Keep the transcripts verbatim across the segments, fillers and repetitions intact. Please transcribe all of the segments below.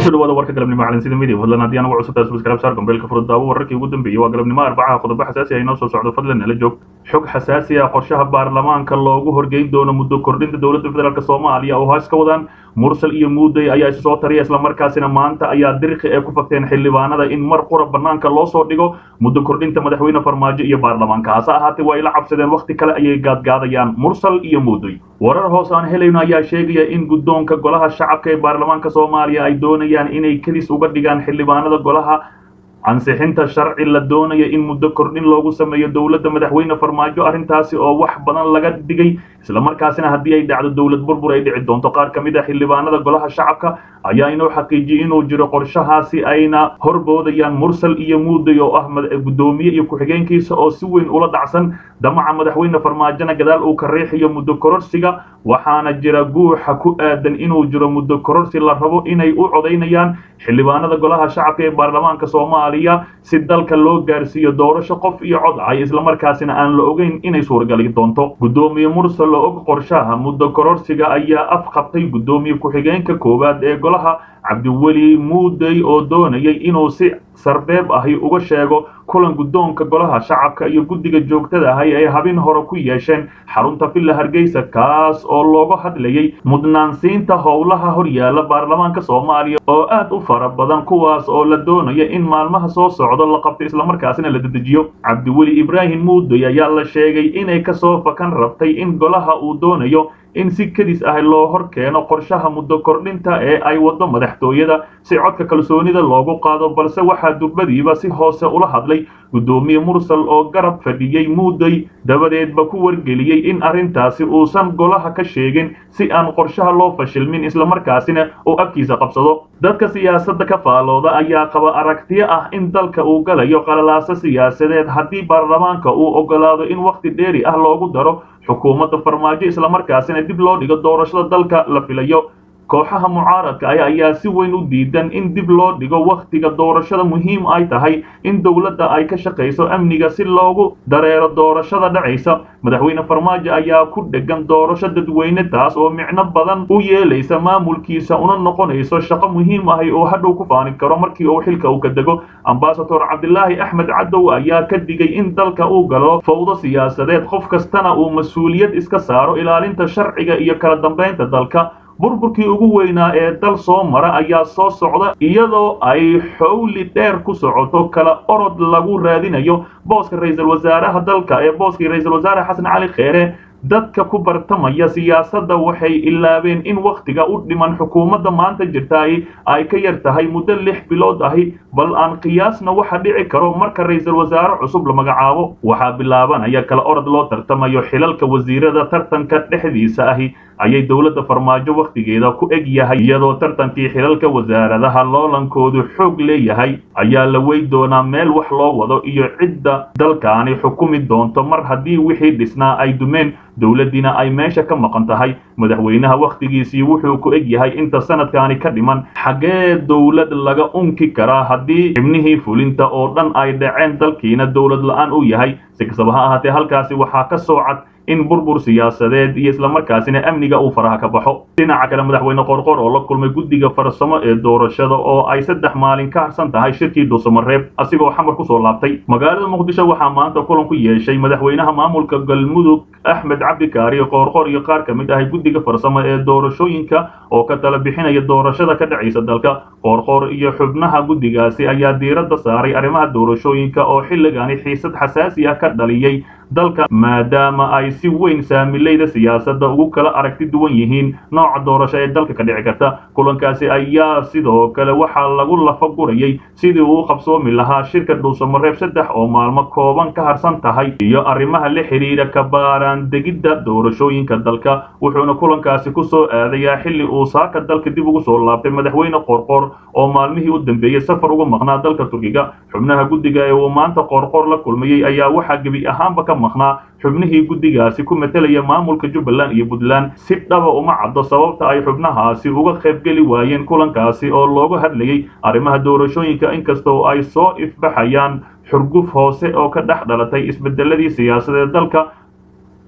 kusoo dhawaada warka galabnimo caalamsida midiya fadlan haddii anagu cusubtahay subscribe saar gambeelka furud daawo wararkii ugu dambeeyay waa galabnimo arbacaha qodobo xasaasi ah inoo soo socdo fadlan nala joog xog xasaasi ah qorshaha baarlamaanka loogu horgeyn doono muddo kordhinta dowladda federaalk soomaaliya oo hoos ka wadaan mursal iyo muuday ayaa isu soo tariya isla markaasina maanta ayaa dirqi ee ku fagteen xildhibaanada in mar qura banaanka loo soo dhigo muddo kordhinta madaxweyne farmaajo iyo baarlamaanka hase ahaatee waa ila cabsadeen waqti kale ayay gaadgaadayaan mursal iyo muuday warar hoos aan helayno ayaa sheegaya in guddoonka golaha shacabka ee baarlamaanka soomaaliya ay doonayaan inay kadis uga dhigaan xildhibaanada golaha ansixinta sharci la doonaya in muddo kordhin loogu sameeyo dowladda madaxweyne farmaajo arrintaasi oo wax badan laga dhigay isla markaasina haddii ay dhacdo dowlad burbur ay dhici doonto qaar ka mid ah xildhibaanada golaha shacabka ayaa inoo xaqiijiyey inuu jiro qorshahaasi ayna horboodayaan mursal iyo muuday oo ah guddoomiye iyo ku-xigeenkiisa oo si weyn ula dhacsan damaca madaxweyne farmaajona gadaal uu ka riixiyo muddo kororsiga waxaana jira guuxa ku aadan inuu jiro muddo kororsi la rabo inay u codaynayaan xildhibaanada golaha shacabka ee baarlamaanka soomaaliya si dalka loo gaarsiiyo doorasho qof iyo cod ay isla markaasina aan la ogeyn inay suuragali doonto guddoomiye mursal oo og qorshaha muddo kororsiga ayaa afqabtay guddoomiye ku-xigeenka koowaad ee golaha cabdiweli muuday oo doonayay inuu si sarbeeb ahi uga sheego kulan guddoonka golaha shacabka iyo guddiga joogtada ahi ay habin hore ku yeesheen xarunta villa hargeysa kaas oo looga hadlayay mudnaansiinta howlaha horyaala baarlamaanka soomaaliya oo aad u fara badan kuwaas oo la doonaya in maalmaha soo socdo la qabto islamarkaasina la dedejiyo cabdiweli ibraahim muuday ayaa la sheegay inay kasoo fakan rabtay in golaha uu doonayo in si kadis ah loo hor keeno qorshaha muddo kordhinta ee ay waddo madaxtooyada si codka kalsoonida loogu qaado balse waxaa durbadiiba si hoose ula hadlay guddoomiye mursal oo garab fadhiyey muuday dabadeedba ku wargeliyey in arrintaasi uusan golaha ka sheegin si aan qorshaha loo fashilmin islamarkaasina uu afkiisa qabsado dadka siyaasadda ka faalooda ayaa qaba aragtiyo ah in dalka uu galayo qalalaaso siyaasadeed haddii baarlamaanka uu ogolaado in wakhti dheeri ah loogu daro xukuumadda farmaajo islamarkaasina dib loo dhigo doorashada dalka la filayo kooxaha mucaaradka ah ayaa si weyn u diidan in dib loo dhigo wakhtiga doorashada muhiim ay tahay in dowladda ay ka shaqayso amniga si loogu dareero doorashada dhacaysa madaxweyne farmaajo ayaa ku dhegan doorasho dadweyne taas oo micno badan u yeelaysa maamulkiisa una noqonayso shaqo muhiim ahi oo hadhow ku faani karo markii uu xilka uu ka dego ambasador cabdilaahi axmed cadow ayaa ka digay in dalka uu galo fawdo siyaasadeed qof kastana uu mas-uuliyad iska saaro ilaalinta sharciga iyo kala dambeynta dalka burburkii ugu weynaa ee dal soo mara ayaa soo socda iyadoo ay xowli dheer ku socoto kala orod lagu raadinayo booska ra-iisul wasaaraha dalka ee booskii ra-iisul wasaare xasan cali kheere dadka ku bartamaya siyaasadda waxay ilaabeen in wakhtiga u dhiman xukuumadda maanta jirtaay ay ka yar tahay muddo lix bilood ahi bal aan qiyaasna waxa dhici karo marka ra-iisul wasaare cusub la magacaabo waxaa bilaabanaya kala orod loo tartamayo xilalka wasiirada tartanka dhexdiisa ahi ayay dowladda farmaajo wakhtigeeda ku eg yahay iyadoo tartankii xilalka wasaaradaha loolankoodu xoog leeyahay ayaa la wey doonaa meel wax loo wado iyo cidda dalkaani xukumi doonto mar haddii wixii dhisnaa ay dumeen dowladdiina ay meesha ka maqan tahay madaxweynaha wakhtigiisii wuxuu ku eg yahay inta sanadkaani ka dhiman xaggee dowlad laga unki karaa haddii xibnihii fulinta oo dhan ay dhaceen dalkiina dowlad la-aan u yahay si kastaba ha ahaatee halkaasi waxaa ka soo cad in burbur siyaasadeed iyo islamarkaasina amniga uu faraha ka baxo dhinaca kale madaxweyne qorqor oo la kulmay guddiga farsamo ee doorashada oo ay saddex maalin ka harsan tahay shirkii dhuusamareeb asigoo xamar kusoo laabtay magaalada muqdisho waxaa maanta kulan ku yeeshay madaxweynaha maamulka galmudug axmed cabdikaari qorqor iyo qaar ka mid ah guddiga farsamo ee doorashooyinka oo ka tala bixinaya doorashada ka dhacaysa dalka qorqor iyo xubnaha guddigaasi ayaa diiradda saaray arrimaha doorashooyinka oo xilligaani xiisad xasaasi ah ka dhaliyey dalka maadaama ay si weyn saamilayda siyaasadda ugu kala aragti duwan yihiin nooca doorasho ee dalka ka dhici karta kulankaasi ayaa sidoo kale waxaa lagu lafagurayay sidii uu qabsoomi lahaa shirka dhuusamareeb saddex oo maalmo kooban ka harsan tahay iyo arrimaha la xidhiidha kabaaraan degidda doorashooyinka dalka wuxuuna kulankaasi ku soo aadayaa xilli uu saaka dalka dib ugu soo laabtay madaxweyne qorqor oo maalmihii u dambeeyey safar uga maqnaa dalka turkiga xubnaha guddiga ee uu maanta qorqor la kulmayey ayaa waxaa gebi ahaanba ka maqnaa xubnihii guddigaasi ku metelaya maamulka jubbaland iyo puntland si dhaba uma caddo sababta ay xubnahaasi uga qaybgeli waayeen kulankaasi oo looga hadlayay arrimaha doorashooyinka inkastoo ay soo ifbaxayaan xurguf hoose oo ka dhex dhalatay isbedeladii siyaasadeed dalka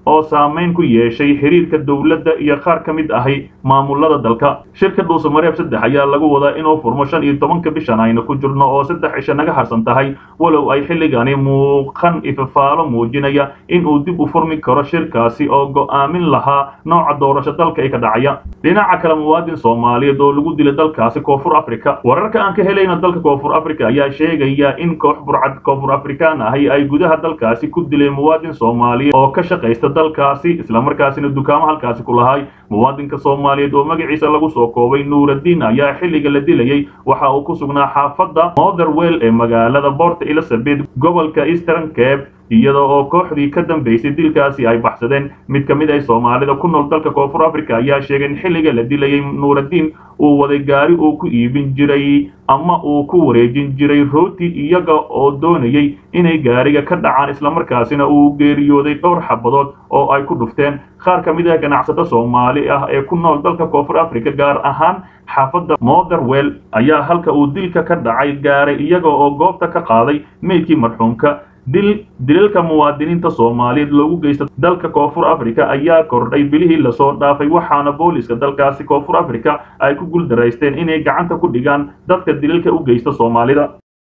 oo saameyn ku yeeshay xiriirka dowladda iyo qaar ka mid ahi maamulada dalka. Shirka dhuusamareeb saddex ayaa lagu wadaa inuu furmo shan iyo tobanka bishan aynu ku jirno oo saddex cisho naga harsan tahay, walow ay xilligani muuqan ifafaalo muujinaya in uu dib u furmi karo shirkaasi oo go'aamin lahaa nooca doorasho dalka ay ka dhacaya. Dhinaca kale, muwaadin Soomaaliyeed oo lagu dilay dalkaasi Koonfur Afrika. Wararka aan ka helayno dalka Koonfur Afrika ayaa sheegaya in koox burcad Koonfur Afrikaan ahi ay gudaha dalkaasi ku dileen muwaadin Soomaaliyeed oo ka shaqaysta dalkaasi isla markaasina dukaamo halkaasi ku lahay. Muwaadinka Soomaaliyeed oo magaciisa lagu soo koobay Nuuruddin ayaa xilliga la dilayay waxa uu ku sugnaa xaafadda Motherwell ee magaalada Port Elizabeth gobolka Eastern Cape, iyadoo oo kooxdii ka dambeysay dilkaasi ay baxsadeen. Mid ka mid ah Soomaalida ku nool dalka Koonfur Afrika ayaa sheegay in xilliga la dilayay Nuuruddin uu waday gaari uu ku iibin jiray ama uu ku wareejin jiray rooti, iyaga oo doonayay inay gaariga ka dhacaan isla markaasina uu geeriyooday dhowr xabadood oo ay ku dhufteen. Qaar ka mid ah ganacsato Soomaali ah ee ku nool dalka Koonfur Afrika gaar ahaan xaafadda Motherwell ayaa halka uu dilka ka dhacay gaaray iyaga oo goobta ka qaaday meydkii marxuumka. dil dilalka muwaadiniinta Soomaaliyeed loogu geysta dalka Koonfur Afrika ayaa kordhay bilihii la soo dhaafay, waxaana booliska dalkaasi Koonfur Afrika ay ku guuldareysteen inay gacanta ku dhigaan dadka dilalka u geysta Soomaalida.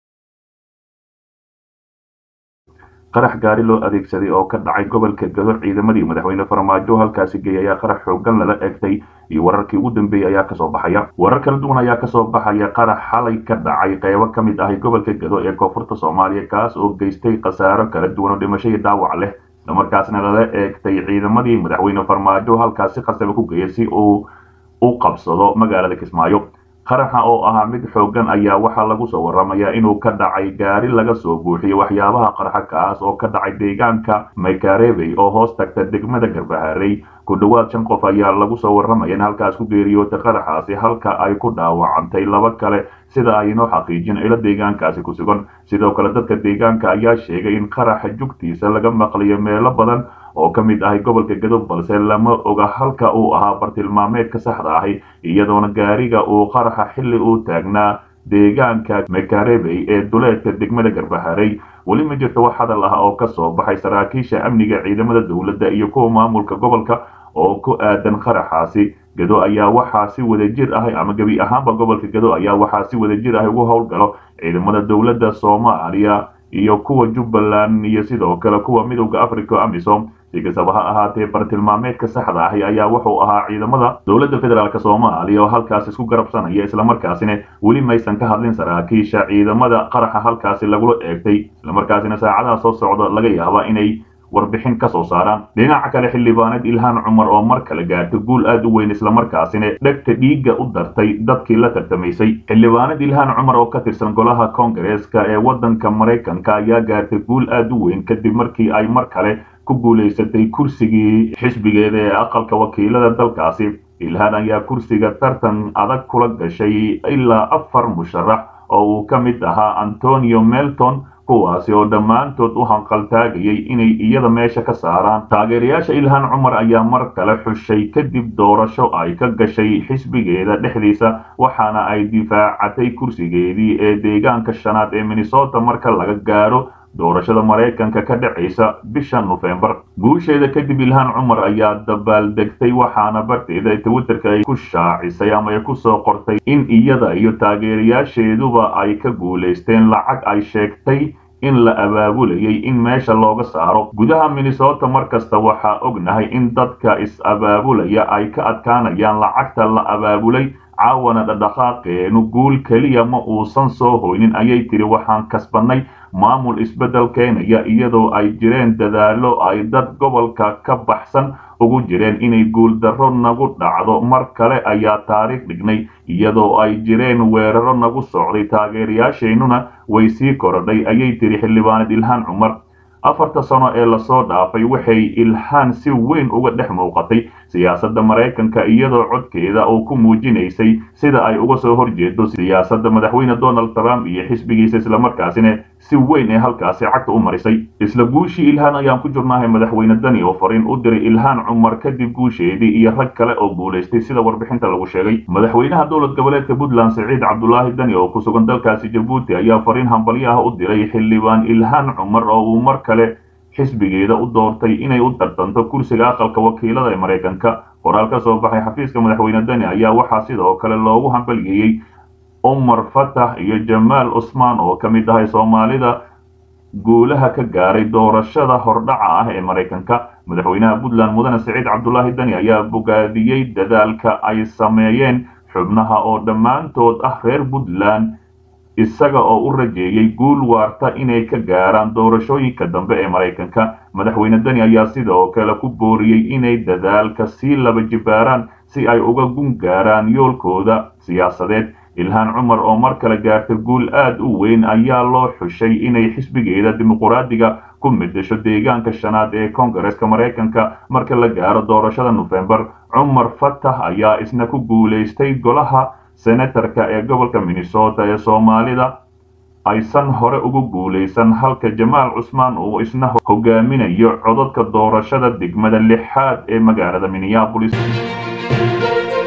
qarax gaari loo adeegsaday oo ka dhacay gobolka Gado, ciidamadii madaxweyne Farmaajo halkaasi geeyay ayaa qarax xooggan lala eegtay iyo wararkii ugu dambeeyay ayaa ka soo baxaya. Warar kala duwan ayaa ka soo baxaya qarax xalay ka dhacay qaybo ka mid ah gobolka Gado ee koonfurta Soomaaliya, kaas oo geystay khasaaro kala duwan oo dhimasho iyo dhaawac leh, isla markaasna lala eegtay ciidamadii madaxweyne Farmaajo halkaasi qasab ku geeyay si uu u qabsado magaalada Kismaayo. qaraxa oo ahaa mid xooggan ayaa waxaa lagu soo waramayaa inuu ka dhacay gaari laga soo buuxiyey waxyaabaha qarxa kaas oo ka dhacay deegaanka Maykareebey oo hoos tagta degmada Garbaharey. ku dhawaad shan qof ayaa lagu soo waramaya in halkaas ku geeriyootay qaraxaasi, halka ay ku dhaawacantay laba kale sida ay inoo xaqiijin ilo deegaankaasi ku sugan. sidoo kale dadka deegaanka ayaa sheegay in qaraxa jugtiisa laga maqlayo meelo badan oo ka mid ah gobolka Gado, balse lama oga halka uu ahaa bartilmaameedka saxda ah, iyadoona gaariga uu qaraxa xilli uu taagnaa deegaanka Maykareebey ee duleedka degmada Garbaharey. weli ma jirto wax hadal ah oo ka soo baxay saraakiisha amniga ciidamada dawladda iyo kuwa maamulka gobolka oo ku aadan qaraxaasi. Gado ayaa waxaa si wadajir ah ama gabi ahaanba gobolka Gado ayaa waxaa si wadajir ah ugu howlgalo ciidamada dawladda Soomaaliya iyo kuwa Jubbaland iyo sidoo kale kuwa midowga Afrika AMISOM. si kastaba ha ahaatee bartilmaameedka saxda ah ayaa wuxuu ahaa ciidamada dawladda federaalka Soomaaliya oo halkaas isku garabsanaya, isla markaasina weli maysan ka hadlin saraakiisha ciidamada qaraxa halkaasi lagula eegtay, isla markaasina saacadaha soo socda laga yaabaa inay warbixin ka soo saaraan. dhinaca kale, xildhibaanad Ilhaan Cumar oo mar kale gaartay guul aad u weyn, isla markaasina dhegta dhiigga u dartay dadkii la tartamaysay. xildhibaanad Ilhaan Cumar oo ka tirsan golaha Koongareeska ee wadanka Mareykanka ayaa gaartay guul aad u weyn kadib markii ay mar kale ku guuleysatay kursigii xisbigeeda ee aqalka wakiilada dalkaasi. Ilhaan ayaa kursiga tartan adag kula gashay ilaa afar musharax oo uu ka mid ahaa Antonio Melton, kuwaasi oo dhammaantood u hanqaltaagayay inay iyada meesha ka saaraan. taageerayaasha Ilhaan Cumar ayaa mar kale xushay kadib doorasho ay ka gashay xisbigeeda dhexdiisa, waxaana ay difaacatay kursigeedii ee deegaanka shanaad ee Minnesota marka laga gaaro doorashada Mareykanka ka dhacaysa bisha November. guusheeda kadib Ilhaan Cumar ayaa dabaaldegtay, waxaana barteeda Twitterka ay ku shaacisay ama ay ku soo qortay in iyada iyo taageerayaasheeduba ay ka guuleysteen lacag ay sheegtay in la abaabulayay in meesha looga saaro. gudaha Minnesota markasta waxaa ognahay in dadka is-abaabulaya ay ka adkaanayaan lacagta la abaabulay. caawana dhaqdhaqaaqeenu guul keliya ma uusan soo hoynin, ayay tiri. waxaan kasbanay maamul isbedel keenaya, iyadoo ay jireen dadaalo ay dad gobolka ka baxsan ugu jireen inay guul darro nagu dhacdo. mar kale ayaa taariikh dhignay, iyadoo ay jireen weeraro nagu socday. taageerayaasheenuna way sii korodhay, ayay tiri xildhibaanad Ilhaan Cumar. afarta sano ee lasoo dhaafay waxay Ilhaan si weyn uga dhex muuqatay siyaasadda Mareykanka, iyadoo codkeeda oo ku muujinaysay sida ay uga soo horjeedo siyaasadda madaxweyne Donald Trump iyo xisbigiisa, isla markaasina si weyn ee halkaasi cagta u marisay. isla guushii Ilhaan ayaan ku jirnahay madaxweyne Dani oo fariin u diray Ilhaan Cumar kadib guusheedii iyo rag kale oo guuleystay sida warbixinta lagu sheegay. madaxweynaha dowlad goboleedka Puntland Siciid Cabdullaahi Dani oo ku sugan dalkaasi Djibouti ayaa fariin hambalyo ah u diray xildhibaan Ilhaan Cumar oo uu mar kale xisbigeeda u doortay inay u tartanto kursiga aqalka wakiilada ee Mareykanka. qoraal ka soo baxay xafiiska madaxweyne Dani ayaa waxaa sidoo kale loogu hambalyeeyay Umar Fatah iyo Jamaal Usman oo ka mid ah Soomaalida guulaha ka gaaray doorashada hordhaca ah ee Mareykanka. madaxweynaha Puntland Mudane Siciid Cabdullaahi Dani ayaa bogaadiyay dadaalka ay sameeyeen xubnaha oo dhammaantood ah reer Puntland isaga oo u rajeeyay guul waarta inay ka gaaraan doorashooyinka dambe ee Mareykanka. madaxweyne Dani ayaa sidoo kale ku booriyay inay dadaalka si laba jibaaraan si ay uga gun gaaraan yoolkooda siyaasadeed. Ilhaan Cumar oo mar kale gaartay guul aad u weyn ayaa loo xushay inay xisbigeeda dimuqraadiga ku midasho deegaanka shanaad ee Koongareeska Mareykanka marka la gaaro doorashada November. Umar Fatah ayaa isna ku guuleystay golaha senatarka ee gobolka Minnesota ee Soomaalida aysan hore ugu guuleysan, halka Jamaal Usman uu isna hogaaminayo codadka doorashada degmada lixaad ee magaalada Minneapolis.